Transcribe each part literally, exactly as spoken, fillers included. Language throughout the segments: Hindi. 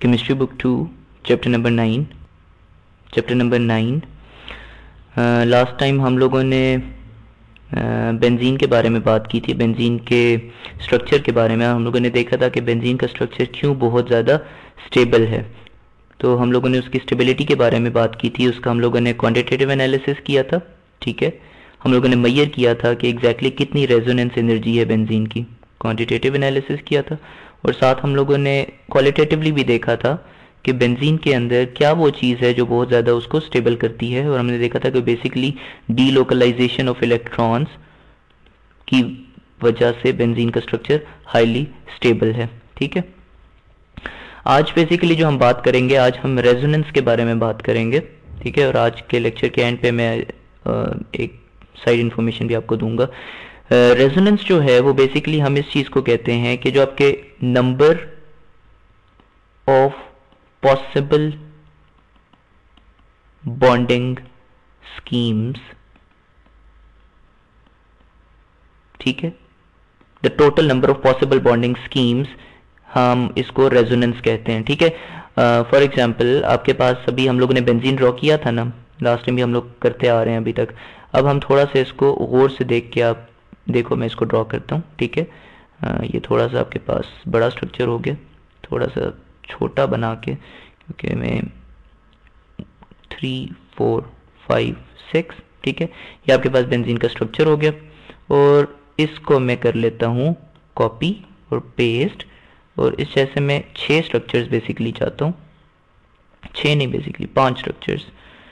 Chemistry book two, chapter number nine. Chapter number nine last time हम लोगों ने बेंजीन के बारे में बात की थी, बेंजीन के स्ट्रक्चर के बारे में। हम लोगों ने देखा था कि बेंजीन का स्ट्रक्चर क्यों बहुत ज़्यादा स्टेबल है। तो हम लोगों ने उसकी स्टेबिलिटी के बारे में बात की थी, उसका हम लोगों ने क्वांटिटेटिव एनालिसिस किया था। ठीक है, हम लोगों ने मेजर किया था कि एग्जैक्टली exactly कितनी रेजोनेंस एनर्जी है बेंजीन की, क्वांटिटेटिव एनालिसिस किया था। और साथ हम लोगों ने क्वालिटेटिवली भी देखा था कि बेंजीन के अंदर क्या वो चीज़ है जो बहुत ज़्यादा उसको स्टेबल करती है। और हमने देखा था कि बेसिकली डीलोकलाइजेशन ऑफ इलेक्ट्रॉन्स की वजह से बेंजीन का स्ट्रक्चर हाईली स्टेबल है। ठीक है, आज बेसिकली जो हम बात करेंगे, आज हम रेजोनेंस के बारे में बात करेंगे। ठीक है, और आज के लेक्चर के एंड पे मैं एक साइड इन्फॉर्मेशन भी आपको दूंगा। रेजोनेंस जो है वो बेसिकली हम इस चीज़ को कहते हैं कि जो आपके number of possible bonding schemes, ठीक है, the total number of possible bonding schemes, हम इसको रेजोनेंस कहते हैं। ठीक है, फॉर एग्जांपल आपके पास अभी हम लोगों ने बेंजीन ड्रॉ किया था ना, लास्ट टाइम भी हम लोग करते आ रहे हैं अभी तक। अब हम थोड़ा सा इसको गौर से देख के, आप देखो मैं इसको ड्रॉ करता हूँ। ठीक है, uh, ये थोड़ा सा आपके पास बड़ा स्ट्रक्चर हो गया, थोड़ा सा छोटा बना के, क्योंकि मैं थ्री फोर फाइव सिक्स, ठीक है, ये आपके पास बेंजीन का स्ट्रक्चर हो गया। और इसको मैं कर लेता हूँ कॉपी और पेस्ट, और इस जैसे मैं छः स्ट्रक्चर्स बेसिकली चाहता हूँ, छः नहीं बेसिकली पांच स्ट्रक्चर्स,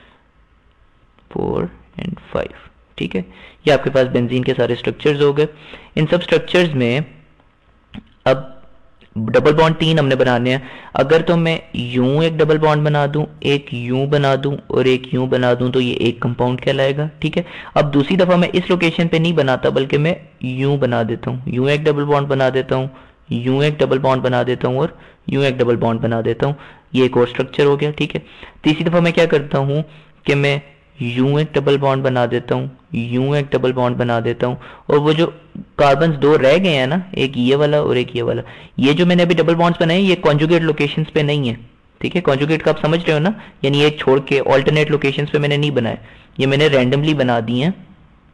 फोर एंड फाइव। ठीक है, ये आपके पास बेंजीन के सारे स्ट्रक्चर्स हो गए। इन सब स्ट्रक्चर्स में अब डबल बॉन्ड तीन हमने बनाने हैं। अगर तो मैं यूं एक डबल बॉन्ड बना दूं, एक यूं बना दूं और एक यूं बना दूं, तो ये एक कंपाउंड कहलाएगा। ठीक है, अब दूसरी दफा मैं इस लोकेशन पे नहीं बनाता, बल्कि मैं यूं बना देता हूं, यूं एक डबल बॉन्ड बना देता हूं, यूं एक डबल बॉन्ड बना देता हूं और यूं एक डबल बॉन्ड बना देता हूं। ये एक और स्ट्रक्चर हो गया। ठीक है, तीसरी दफा मैं क्या करता हूं कि मैं यूं एक डबल बॉन्ड बना देता हूं, यूं एक डबल बॉन्ड बना देता हूं, और वो जो कार्बन्स दो रह गए हैं ना, एक ये वाला और एक ये वाला, ये जो मैंने अभी डबल बॉन्ड्स बनाए ये कॉन्जुगेट लोकेशंस पे नहीं है। ठीक है, कॉन्जुगेट का आप समझ रहे हो ना, यानी एक छोड़ के ऑल्टरनेट लोकेशंस पे मैंने नहीं बनाए, ये मैंने रैंडमली बना दिए हैं।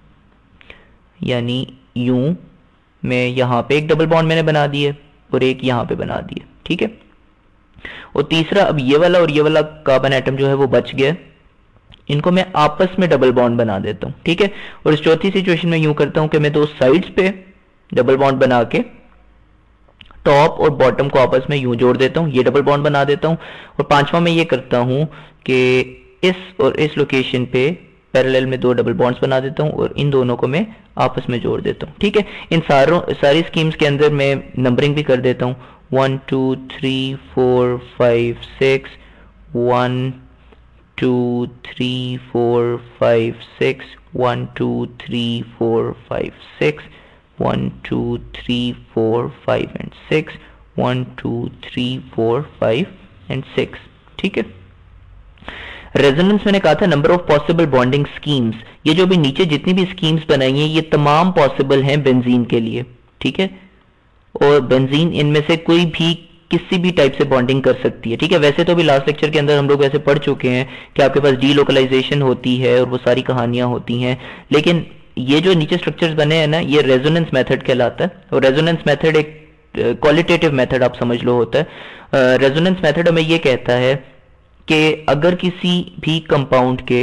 यानी यूं मैं यहाँ पे एक डबल बॉन्ड मैंने बना दिए और एक यहाँ पे बना दिए। ठीक है, और तीसरा अब ये वाला और ये वाला कार्बन एटम जो है वो बच गया, इनको मैं आपस में डबल बॉन्ड बना देता हूं। ठीक है, और इस चौथी सिचुएशन में यूं करता हूं कि मैं दो साइड्स पे डबल बॉन्ड बना के टॉप और बॉटम को आपस में यूं जोड़ देता हूं, ये डबल बॉन्ड बना देता हूं। और पांचवा मैं ये करता हूं कि इस और इस लोकेशन पे पैरेलल में दो डबल बॉन्ड्स बना देता हूं और इन दोनों को मैं आपस में जोड़ देता हूं। ठीक है, इन सारों सारी स्कीम्स के अंदर मैं नंबरिंग भी कर देता हूं, one two three four five six, one two three four five six, one two three four five six, one two three four five and six, one two three four five and six. ठीक है, रेजोनेंस मैंने कहा था number of possible bonding schemes, ये जो भी नीचे जितनी भी स्कीम्स बनाई हैं ये तमाम पॉसिबल हैं बेंजीन के लिए। ठीक है, और बेंजीन इनमें से कोई भी किसी भी टाइप से बॉन्डिंग कर सकती है। ठीक है, वैसे तो भी लास्ट लेक्चर के अंदर हम लोग वैसे पढ़ चुके हैं कि आपके पास डीलोकलाइजेशन होती है और वो सारी कहानियां होती हैं, लेकिन ये जो नीचे स्ट्रक्चर्स बने हैं ना, ये रेजोनेंस मेथड कहलाता है। और रेजोनेंस मेथड एक क्वालिटेटिव मेथड आप समझ लो होता है। रेजोनेंस मेथड हमें ये कहता है कि अगर किसी भी कंपाउंड के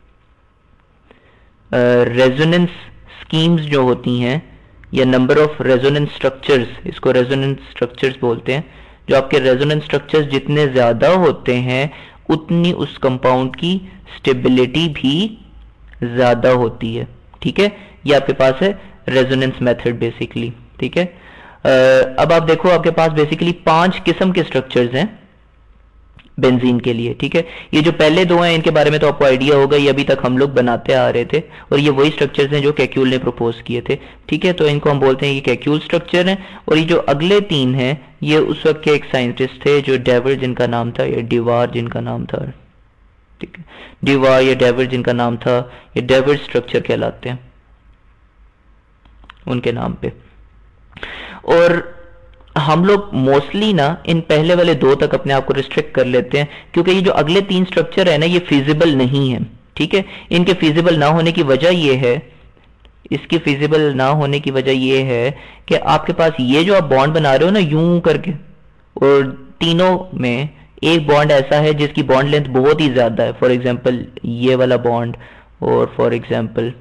रेजोनेंस स्कीम्स जो होती हैं या नंबर ऑफ रेजोनेंस स्ट्रक्चर्स, इसको रेजोनेंस स्ट्रक्चर्स बोलते हैं, जो आपके रेजोनेंस स्ट्रक्चर्स जितने ज्यादा होते हैं उतनी उस कंपाउंड की स्टेबिलिटी भी ज्यादा होती है। ठीक है, ये आपके पास है रेजोनेंस मेथड बेसिकली। ठीक है, अब आप देखो आपके पास बेसिकली पांच किस्म के स्ट्रक्चर्स हैं बेंजीन के लिए। ठीक है, ये जो पहले दो हैं इनके बारे में तो आपको आइडिया होगा, ये अभी तक हम लोग बनाते आ रहे थे और ये वही स्ट्रक्चर्स हैं जो कैक्यूल ने प्रपोज किए थे। ठीक है, तो इनको हम बोलते हैं ये कैक्यूल स्ट्रक्चर हैं। और ये जो अगले तीन हैं ये उस वक्त के एक साइंटिस्ट थे जो डेवर जिनका नाम था, या डिवार जिनका नाम था। ठीक है, डिवार या डेवर जिनका नाम था, ये डेवर स्ट्रक्चर कहलाते हैं उनके नाम पे। और हम लोग मोस्टली ना इन पहले वाले दो तक अपने आप को रिस्ट्रिक्ट कर लेते हैं, क्योंकि ये जो अगले तीन स्ट्रक्चर है ना ये फिजिबल नहीं है, ठीक है। इनके फिजिबल ना होने की वजह ये है, इसकी फिजिबल ना होने की वजह ये है कि आपके पास ये जो आप बॉन्ड बना रहे हो ना यूं करके, और तीनों में एक बॉन्ड ऐसा है जिसकी बॉन्ड लेंथ बहुत ही ज्यादा है, फॉर एग्जांपल ये वाला बॉन्ड, और फॉर एग्जांपल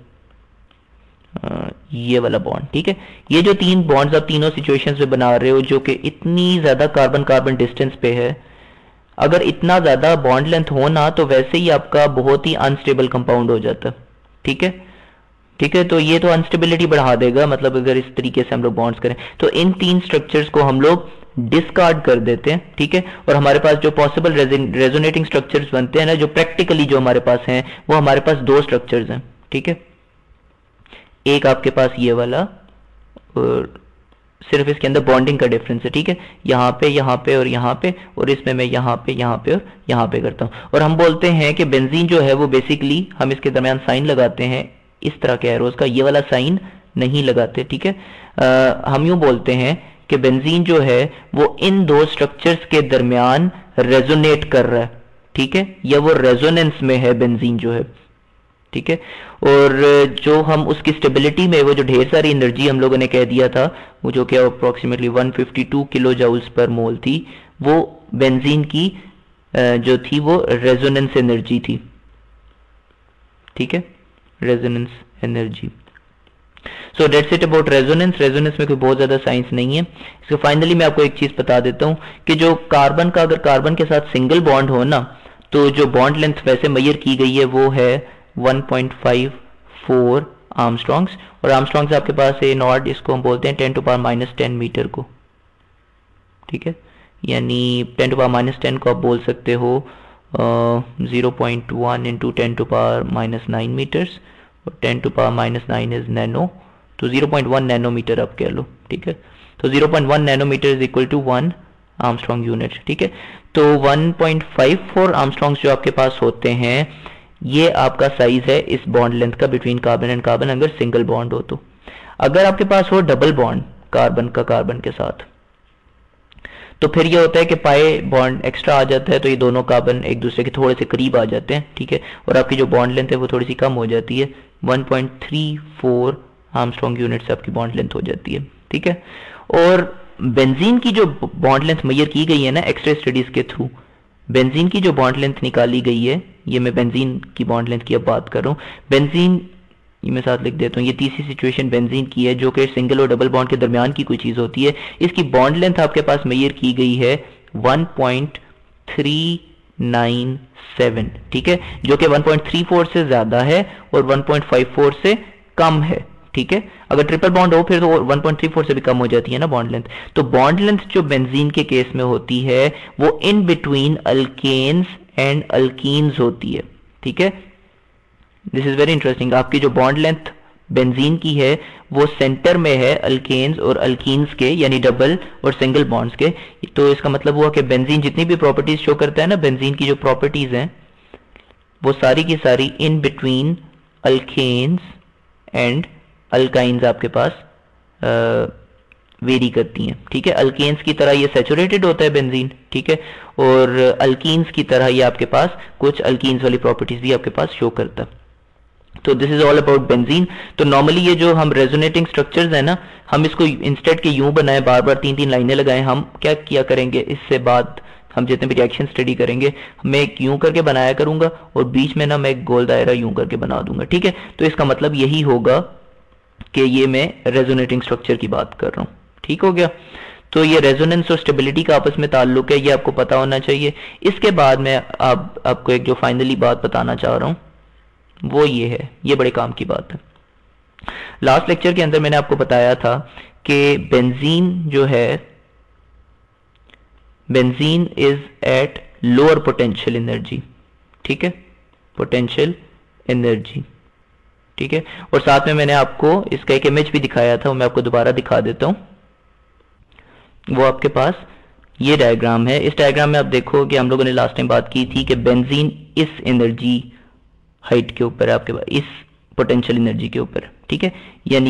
ये वाला बॉन्ड, ठीक है। ये जो तीन बॉन्ड्स आप तीनों सिचुएशंस में बना रहे हो जो कि इतनी ज्यादा कार्बन कार्बन डिस्टेंस पे है, अगर इतना ज्यादा बॉन्ड लेंथ हो ना तो वैसे ही आपका बहुत ही अनस्टेबल कंपाउंड हो जाता है, ठीक है ठीक है। तो ये तो अनस्टेबिलिटी बढ़ा देगा, मतलब अगर इस तरीके से हम लोग बॉन्ड्स करें तो इन तीन स्ट्रक्चर्स को हम लोग डिस्कार्ड कर देते हैं, ठीक है। और हमारे पास जो पॉसिबल रेजोनेटिंग स्ट्रक्चर्स बनते हैं ना, जो प्रैक्टिकली जो हमारे पास हैं, वो हमारे पास दो स्ट्रक्चर्स हैं, ठीक है। एक आपके पास ये वाला, और सिर्फ इसके अंदर बॉन्डिंग का डिफरेंस है, ठीक है। यहाँ पे यहाँ पे और यहाँ पे, और इसमें मैं यहाँ पे यहाँ पे और यहाँ पे करता हूँ। और हम बोलते हैं कि बेंजीन जो है वो बेसिकली हम इसके दरमियान साइन लगाते हैं इस तरह के एरोज का, ये वाला साइन नहीं लगाते, ठीक है। आ, हम यूं बोलते हैं कि बेंजीन जो है वो इन दो स्ट्रक्चर्स के दरमियान रेजोनेट कर रहा है, ठीक है, या वो रेजोनेंस में है बेंजीन जो है, ठीक है। और जो हम उसकी स्टेबिलिटी में वो जो ढेर सारी एनर्जी हम लोगों ने कह दिया था, वो जो कि अप्रोक्सीमेटली एक सौ बावन किलो जूल्स पर मोल थी, वो बेंजीन की जो थी वो रेजोनेंस एनर्जी थी, ठीक है, resonance energy. So that's it about resonance. Resonance में कोई बहुत ज्यादा साइंस नहीं है। इसको फाइनली मैं आपको एक चीज बता देता हूं कि जो कार्बन का, अगर कार्बन के साथ सिंगल बॉन्ड हो ना, तो जो बॉन्ड लेंथ वैसे मेजर की गई है वो है one point five four angstroms, और आर्मस्ट्रॉन्ग्स आपके पास है नॉट, इसको हम बोलते हैं ten to power minus ten metre को, ठीक है। यानी ten to power minus ten को आप बोल सकते हो zero point one into ten to power minus nine metres, और ten to power minus nine is nano, तो जीरो पॉइंट वन नैनोमीटर आप कह लो, ठीक है। तो zero point one nanometre is equal to one angstrom unit, ठीक है। तो वन पॉइंट फाइव फोर आर्मस्ट्रॉन्ग्स जो आपके पास होते हैं, ये आपका साइज है इस बॉन्ड लेंथ का बिटवीन कार्बन एंड कार्बन, अगर सिंगल बॉन्ड हो तो। अगर आपके पास हो डबल बॉन्ड कार्बन का कार्बन के साथ, तो फिर ये होता है कि पाए बॉन्ड एक्स्ट्रा आ जाता है, तो ये दोनों कार्बन एक दूसरे के थोड़े से करीब आ जाते हैं, ठीक है। और आपकी जो बॉन्ड लेंथ है वो थोड़ी सी कम हो जाती है, one point three four angstrom unit से आपकी बॉन्ड लेंथ हो जाती है, ठीक है। और बेंजीन की जो बॉन्ड लेंथ मेजर की गई है ना एक्सरे स्टडीज के थ्रू, बेंजीन की जो बॉन्ड लेंथ निकाली गई है, ये मैं बेंजीन की बॉन्ड लेंथ की अब बात कर रहा हूँ। बेंजीन ये मैं साथ लिख देता हूँ, ये तीसरी सिचुएशन बेंजीन की है जो कि सिंगल और डबल बॉन्ड के दरमियान की कोई चीज होती है। इसकी बॉन्ड लेंथ आपके पास मेजर की गई है one point three nine seven, ठीक है, जो कि वन पॉइंट थ्री फोर से ज्यादा है और वन पॉइंट फाइव फोर से कम है, ठीक है। अगर ट्रिपल बॉन्ड हो फिर तो वन पॉइंट थ्री फोर से भी कम हो जाती है ना बॉन्ड लेंथ। तो बॉन्ड लेंथ जो बेंजीन के केस में होती है वो in between alkanes and alkenes होती है, ठीक है। This is very interesting. आपकी जो बॉन्ड लेंथ बेंजीन की है वो सेंटर में है अल्केन्स और अल्कीन्स के, यानी डबल और सिंगल बॉन्ड्स के। तो इसका मतलब हुआ कि बेंजीन जितनी भी प्रॉपर्टीज शो करता है ना, बेंजीन की जो प्रॉपर्टीज हैं वो सारी की सारी in between alkanes and alkynes आपके पास वेरी करती हैं, ठीक है। अल्केन्स की तरह ये सैचुरेटेड होता है बेंजीन, ठीक है, और अल्कीन्स की तरह ये आपके पास कुछ अल्कीन्स वाली प्रॉपर्टीज भी आपके पास शो करता है। तो this is all about benzene. तो नॉर्मली ये जो हम रेजोनेटिंग स्ट्रक्चर्स है ना, हम इसको इंस्टेड के यूं बनाए, बार बार तीन तीन लाइनें लगाएं, हम क्या किया करेंगे, इससे बाद हम जितने भी रिएक्शन स्टडी करेंगे मैं एक यूं करके बनाया करूंगा और बीच में ना मैं एक गोल दायरा यूं करके बना दूंगा, ठीक है। तो इसका मतलब यही होगा कि ये मैं रेजोनेटिंग स्ट्रक्चर की बात कर रहा हूं, ठीक हो गया। तो ये रेजोनेंस और स्टेबिलिटी का आपस में ताल्लुक है, ये आपको पता होना चाहिए। इसके बाद मैं आप, आपको एक जो फाइनली बात बताना चाह रहा हूं वो ये है, ये बड़े काम की बात है। लास्ट लेक्चर के अंदर मैंने आपको बताया था कि बेंजीन जो है, benzene is at lower potential energy, ठीक है, पोटेंशियल एनर्जी, ठीक है। और साथ में मैंने आपको इसका एक इमेज भी दिखाया था, वो मैं आपको दोबारा दिखा देता हूं। वो आपके पास ये डायग्राम है। इस डायग्राम में आप देखो कि हम लोगों ने लास्ट टाइम बात की थी कि बेंजीन इस एनर्जी हाइट के ऊपर है आपके पास, इस पोटेंशियल एनर्जी के ऊपर, ठीक है। यानी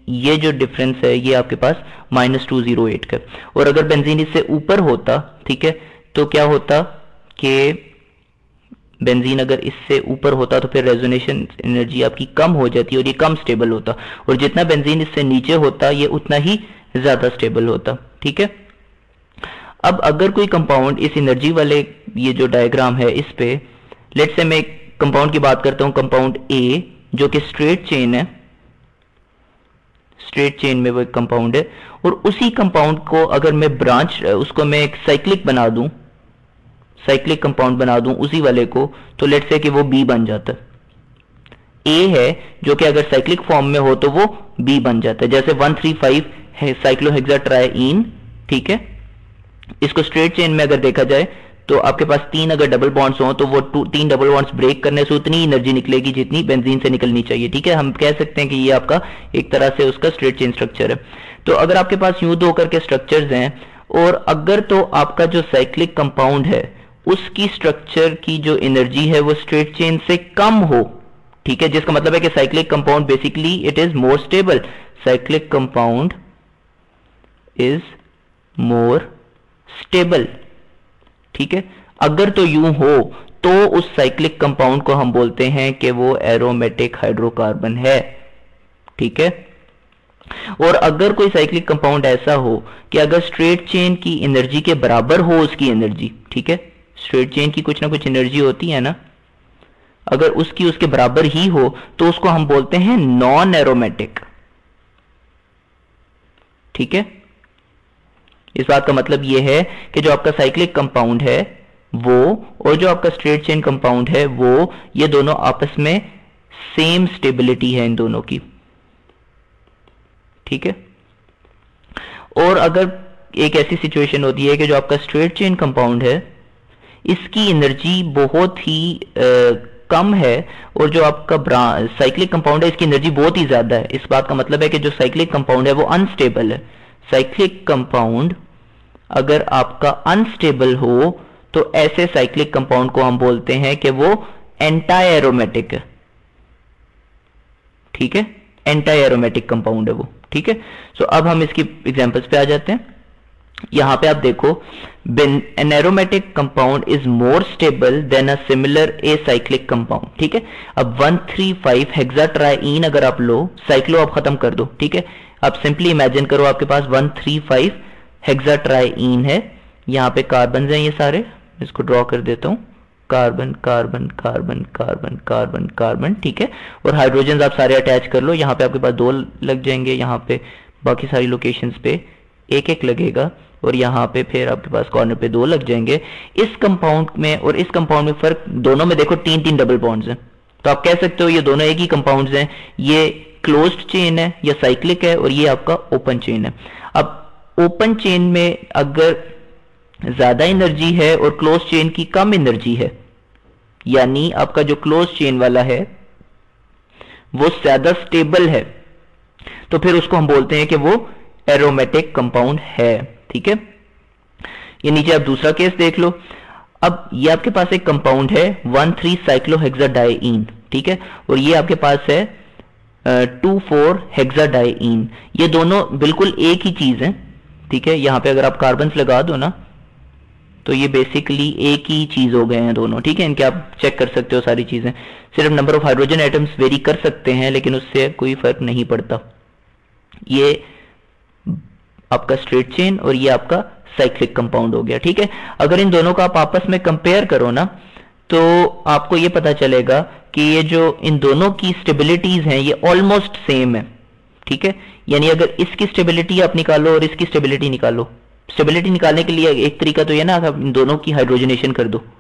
ये जो डिफरेंस है ये आपके पास माइनस टू जीरो एट का। और अगर बेंजीन इससे ऊपर होता, ठीक है, तो क्या होता कि बेंजीन अगर इससे ऊपर होता तो फिर रेजोनेशन एनर्जी आपकी कम हो जाती और ये कम स्टेबल होता, और जितना बेंजीन इससे नीचे होता ये उतना ही ज्यादा स्टेबल होता। ठीक है, अब अगर कोई कंपाउंड इस एनर्जी वाले ये जो डायग्राम है इस पे, लेट्स से मैं कंपाउंड की बात करता हूं, कंपाउंड ए जो कि स्ट्रेट चेन है, स्ट्रेट चेन में वो एक कंपाउंड है, और उसी कंपाउंड को अगर मैं ब्रांच उसको मैं एक साइक्लिक बना दूं, साइक्लिक कंपाउंड बना दूं उसी वाले को, तो लेट्स से कि वो बी बन जाता है। ए है जो कि अगर साइक्लिक फॉर्म में हो तो वो बी बन जाता है, जैसे वन थ्री फाइव है साइक्लोहेक्साट्राईन। ठीक है, इसको स्ट्रेट चेन में अगर देखा जाए तो आपके पास तीन अगर डबल बॉन्ड्स हो तो वो टू तीन डबल बॉन्ड्स ब्रेक करने से उतनी एनर्जी निकलेगी जितनी बेंजीन से निकलनी चाहिए। ठीक है, हम कह सकते हैं कि ये आपका एक तरह से उसका स्ट्रेट चेन स्ट्रक्चर है। तो अगर आपके पास यूं दो करके स्ट्रक्चर्स हैं, और अगर तो आपका जो साइक्लिक कंपाउंड है उसकी स्ट्रक्चर की जो एनर्जी है वो स्ट्रेट चेन से कम हो, ठीक है, जिसका मतलब है कि cyclic compound basically it is more stable, cyclic compound is more stable. ठीक है, अगर तो यूं हो तो उस साइक्लिक कंपाउंड को हम बोलते हैं कि वो एरोमेटिक हाइड्रोकार्बन है। ठीक है, और अगर कोई साइक्लिक कंपाउंड ऐसा हो कि अगर स्ट्रेट चेन की एनर्जी के बराबर हो उसकी एनर्जी, ठीक है, स्ट्रेट चेन की कुछ ना कुछ एनर्जी होती है ना, अगर उसकी उसके बराबर ही हो तो उसको हम बोलते हैं नॉन एरोमेटिक। ठीक है, इस बात का मतलब यह है कि जो आपका साइक्लिक कंपाउंड है वो और जो आपका स्ट्रेट चेन कंपाउंड है वो, ये दोनों आपस में सेम स्टेबिलिटी है इन दोनों की। ठीक है, और अगर एक ऐसी सिचुएशन होती है कि जो आपका स्ट्रेट चेन कंपाउंड है इसकी एनर्जी बहुत ही आ, कम है, और जो आपका साइक्लिक कंपाउंड है इसकी एनर्जी बहुत ही ज्यादा है, इस बात का मतलब है कि जो साइक्लिक कंपाउंड है वो अनस्टेबल है। साइक्लिक कंपाउंड अगर आपका अनस्टेबल हो तो ऐसे साइक्लिक कंपाउंड को हम बोलते हैं कि वो एंटी एरोमेटिक है। ठीक है, एंटी एरोमेटिक कंपाउंड है वो। ठीक है, सो अब हम इसकी एग्जांपल्स पे आ जाते हैं। यहां पे आप देखो, an aromatic compound is more stable than a similar acyclic compound. ठीक है, अब वन थ्री फाइव हेक्साट्राईन अगर आप लो, साइक्लो आप खत्म कर दो। ठीक है, आप सिंपली इमेजिन करो आपके पास वन थ्री फाइव हेक्साट्राईन है, यहां पे कार्बन हैं ये सारे, इसको ड्रॉ कर देता हूं, carbon carbon carbon carbon carbon carbon. ठीक है, और हाइड्रोजन आप सारे अटैच कर लो, यहां पे आपके पास दो लग जाएंगे, यहां पे बाकी सारी लोकेशंस पे एक एक लगेगा, और यहां पे फिर आपके पास कॉर्नर पे दो लग जाएंगे। इस कंपाउंड में और इस कंपाउंड में फर्क, दोनों में देखो तीन तीन डबल बॉन्ड्स हैं, तो आप कह सकते हो ये दोनों एक ही कंपाउंड्स हैं, ये क्लोज्ड चेन है या साइक्लिक है, और ये आपका ओपन चेन है। अब ओपन चेन में अगर ज्यादा एनर्जी है और क्लोज चेन की कम एनर्जी है, यानी आपका जो क्लोज चेन वाला है वो ज्यादा स्टेबल है, तो फिर उसको हम बोलते हैं कि वो एरोमेटिक कंपाउंड है। ठीक है, ये नीचे आप दूसरा केस देख लो। अब ये आपके पास एक कंपाउंड है वन थ्री साइक्लोहेक्साडाइईन। ठीक है, और ये आपके पास है टू फोर हेक्साडाइईन, ये दोनों बिल्कुल एक ही चीज है। ठीक है, यहां पे अगर आप कार्बन लगा दो ना तो ये बेसिकली एक ही चीज हो गए हैं दोनों। ठीक है, इनके आप चेक कर सकते हो सारी चीजें, सिर्फ number of hydrogen atoms vary कर सकते हैं लेकिन उससे कोई फर्क नहीं पड़ता। ये आपका स्ट्रेट चेन और ये आपका साइक्लिक कंपाउंड हो गया। ठीक है, अगर इन दोनों का आप आपस में कंपेयर करो ना तो आपको ये पता चलेगा कि ये जो इन दोनों की स्टेबिलिटीज हैं ये ऑलमोस्ट सेम है। ठीक है, यानी अगर इसकी स्टेबिलिटी आप निकालो और इसकी स्टेबिलिटी निकालो, स्टेबिलिटी निकालने के लिए एक तरीका तो ये ना, आप इन दोनों की हाइड्रोजनेशन कर दो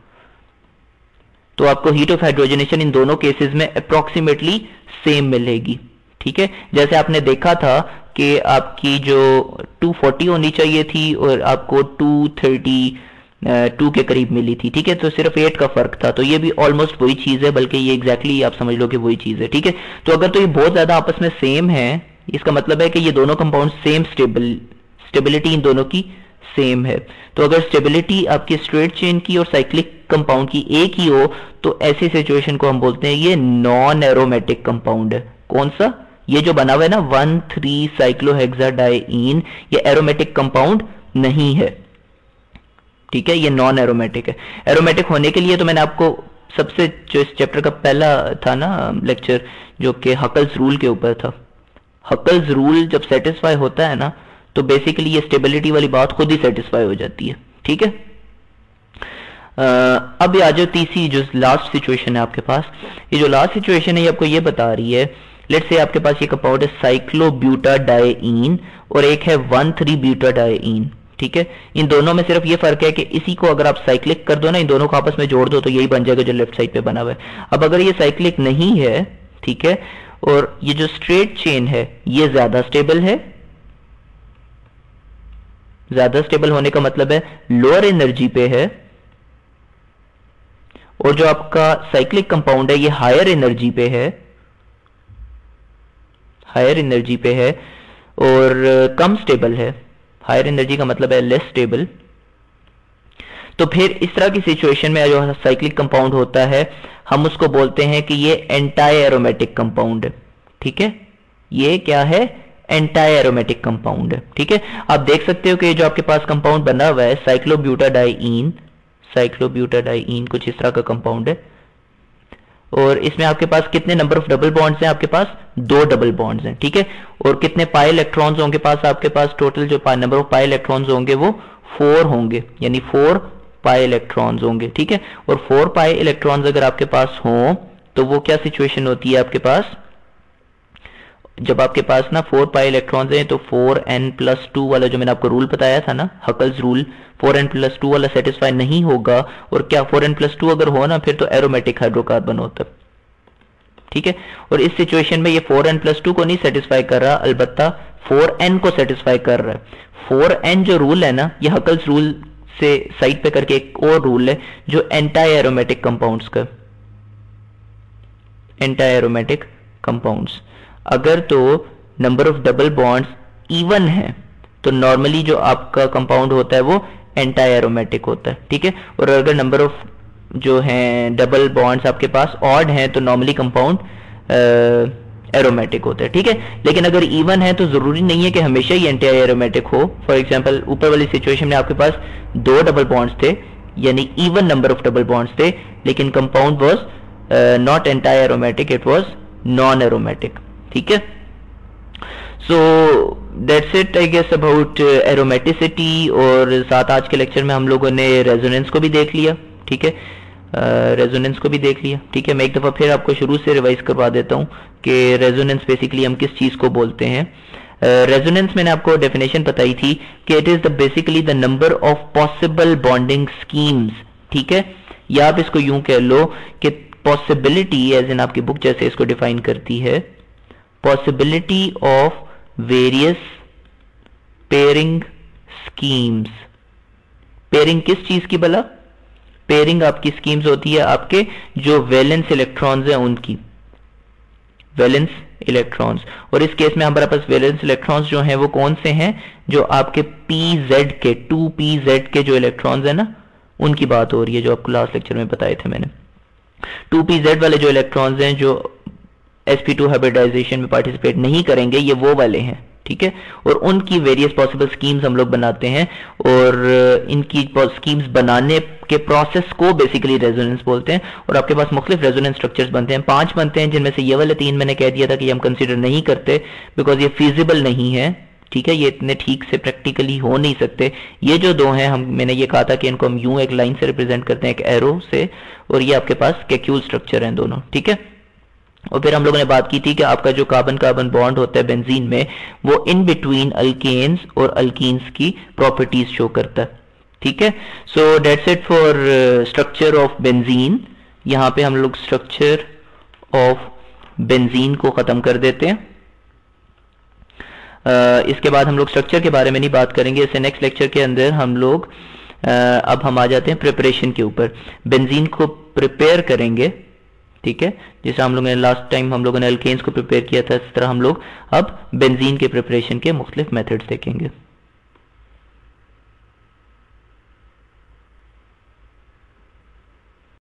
तो आपको हीट ऑफ हाइड्रोजनेशन इन दोनों केसेस में अप्रोक्सीमेटली सेम मिलेगी। ठीक है, जैसे आपने देखा था कि आपकी जो टू फोर्टी होनी चाहिए थी और आपको टू थर्टी टू के करीब मिली थी। ठीक है, तो सिर्फ एट का फर्क था, तो ये भी ऑलमोस्ट वही चीज है, बल्कि ये एग्जैक्टली exactly आप समझ लो कि वही चीज है। ठीक है, तो अगर तो ये बहुत ज्यादा आपस में सेम है, इसका मतलब है कि ये दोनों कंपाउंड सेम स्टेबल स्टेबिलिटी इन दोनों की सेम है। तो अगर स्टेबिलिटी आपकी स्ट्रेट चेन की और साइक्लिक कंपाउंड की एक ही हो तो ऐसी सिचुएशन को हम बोलते हैं ये नॉन एरोमेटिक कंपाउंड है। कौन सा? ये जो बना हुआ है ना वन थ्री साइक्लोहेक्साडाइईन, ये एरोमेटिक कंपाउंड नहीं है, ठीक है, ये नॉन एरोमेटिक है। एरोमेटिक होने के लिए तो मैंने आपको सबसे जो इस चैप्टर का पहला था ना लेक्चर जो कि हकल्स रूल के ऊपर था, हकल्स रूल जब सेटिस्फाई होता है ना तो बेसिकली ये स्टेबिलिटी वाली बात खुद ही सेटिस्फाई हो जाती है, ठीक है। अब आ जाओ तीसरी जो लास्ट सिचुएशन है आपके पास, ये जो लास्ट सिचुएशन है ये आपको ये बता रही है, लेट्स से आपके पास ये कंपाउंड है साइक्लोब्यूटाडाइईन और एक है वन थ्री ब्यूटाडाइईन, ठीक है। इन दोनों में सिर्फ ये फर्क है कि इसी को अगर आप साइक्लिक कर दो ना, इन दोनों को आपस में जोड़ दो तो यही बन जाएगा जो लेफ्ट साइड पे बना हुआ है। अब अगर ये साइक्लिक नहीं है, ठीक है, और ये जो स्ट्रेट चेन है ये ज्यादा स्टेबल है, ज्यादा स्टेबल होने का मतलब है लोअर एनर्जी पे है, और जो आपका साइक्लिक कंपाउंड है ये हायर एनर्जी पे है, हायर एनर्जी पे है और कम स्टेबल है। हायर एनर्जी का मतलब है लेस स्टेबल। तो फिर इस तरह की सिचुएशन में जो साइक्लिक कंपाउंड होता है हम उसको बोलते हैं कि ये एंटी एरोमेटिक कंपाउंड है, ठीक है, ये क्या है, एंटी एरोमेटिक कंपाउंड है, ठीक है। आप देख सकते हो कि जो आपके पास कंपाउंड बना हुआ है साइक्लोब्यूटाडाइईन, साइक्लोब्यूटाडाइईन कुछ इस तरह का कंपाउंड है, और इसमें आपके पास कितने नंबर ऑफ डबल बॉन्ड्स हैं, आपके पास दो डबल बॉन्ड्स हैं, ठीक है, और कितने पाई इलेक्ट्रॉन्स होंगे पास, आपके पास टोटल जो नंबर ऑफ पाई इलेक्ट्रॉन्स होंगे वो फोर होंगे, यानी फोर पाई इलेक्ट्रॉन्स होंगे, ठीक है। और फोर पाई इलेक्ट्रॉन्स अगर आपके पास हो तो वो क्या सिचुएशन होती है आपके पास, जब आपके पास ना फोर पाई इलेक्ट्रॉन्स हैं तो फोर एन प्लस टू वाला जो मैंने आपको रूल बताया था ना, Huckel's rule, four n plus two वाला सेटिस्फाई नहीं होगा, और क्या फोर एन प्लस टू अगर हो ना फिर तो एरोमेटिक हाइड्रोकार्बन होता है, ठीक है। और इस सिचुएशन में ये फोर एन प्लस टू को नहीं सेटिस्फाई कर रहा, अलबत्ता फोर एन को सेटिस्फाई कर रहा है। फोर एन जो रूल है ना, ये हकल्स रूल से साइड पे करके एक और रूल है जो एंटी एरोमेटिक कंपाउंड्स का, एंटी एरोमेटिक कंपाउंड्स, अगर तो number of double bonds even है तो नॉर्मली जो आपका कंपाउंड होता है वो एंटी एरोमेटिक होता है, ठीक है। और अगर नंबर ऑफ जो हैं डबल बॉन्ड्स आपके पास ऑड हैं तो नॉर्मली कंपाउंड एरोमेटिक होता है, ठीक है। लेकिन अगर इवन है तो जरूरी नहीं है कि हमेशा ही एंटी एरोमेटिक हो। फॉर एग्जांपल ऊपर वाली सिचुएशन में आपके पास दो डबल बॉन्ड्स थे, यानी even number of double bonds थे, लेकिन compound was not anti aromatic, it was non aromatic, ठीक है। So that's it I guess about aromaticity, और साथ आज के लेक्चर में हम लोगों ने रेजोनेंस को भी देख लिया, ठीक है, रेजोनेंस uh, को भी देख लिया, ठीक है। मैं एक दफा फिर आपको शुरू से रिवाइज करवा देता हूं कि रेजोनेंस बेसिकली हम किस चीज को बोलते हैं। रेजोनेंस uh, मैंने आपको डेफिनेशन बताई थी कि it is the basically the number of possible bonding schemes, ठीक है, या आप इसको यूं कह लो कि पॉसिबिलिटी एज इन आपकी बुक जैसे इसको डिफाइन करती है, possibility of various pairing schemes। Pairing किस चीज की भला, पेयरिंग आपकी स्कीम्स होती है आपके जो वैलेंस इलेक्ट्रॉन्स हैं उनकी, वैलेंस इलेक्ट्रॉन्स। और इस केस में हमारे पास वैलेंस इलेक्ट्रॉन्स जो हैं वो कौन से हैं, जो आपके पी जेड के, टू पी जेड के जो इलेक्ट्रॉन्स हैं ना उनकी बात हो रही है, जो आपको लास्ट लेक्चर में बताए थे मैंने। टू पी जेड वाले जो इलेक्ट्रॉन्स हैं जो एस पी टू हाइब्रिडाइजेशन में पार्टिसिपेट नहीं करेंगे, ये वो वाले हैं, ठीक है। और उनकी वेरियस पॉसिबल स्कीम्स हम लोग बनाते हैं, और इनकी स्कीम्स बनाने के प्रोसेस को बेसिकली रेजोनेंस बोलते हैं। और आपके पास मुख्तलिफ रेजोनेंस स्ट्रक्चर्स बनते हैं, पांच बनते हैं, जिनमें से ये वाले तीन मैंने कह दिया था कि हम कंसिडर नहीं करते बिकॉज ये फीजिबल नहीं है, ठीक है, ये इतने ठीक से प्रैक्टिकली हो नहीं सकते। ये जो दो हैं हम मैंने ये कहा था कि इनको हम यूं एक लाइन से रिप्रेजेंट करते हैं, एक एरो से, और ये आपके पास कैक्यूल स्ट्रक्चर हैं दोनों, ठीक है। और फिर हम लोगों ने बात की थी कि आपका जो कार्बन कार्बन बॉन्ड होता है बेंजीन में वो इन बिटवीन अल्केन्स और अल्कीन्स की प्रॉपर्टीज शो करता है, ठीक है। So that's it for structure of benzene. यहां पे हम लोग स्ट्रक्चर ऑफ बेंजीन को खत्म कर देते हैं। uh, इसके बाद हम लोग स्ट्रक्चर के बारे में नहीं बात करेंगे, इससे नेक्स्ट लेक्चर के अंदर हम लोग uh, अब हम आ जाते हैं प्रिपरेशन के ऊपर, बेंजीन को प्रिपेयर करेंगे, ठीक है। जैसे हम लोगों ने लास्ट टाइम हम लोगों ने अल्केन्स को प्रिपेयर किया था, इस तरह हम लोग अब बेंजीन के प्रिपरेशन के मुख्तलिफ मेथड्स देखेंगे।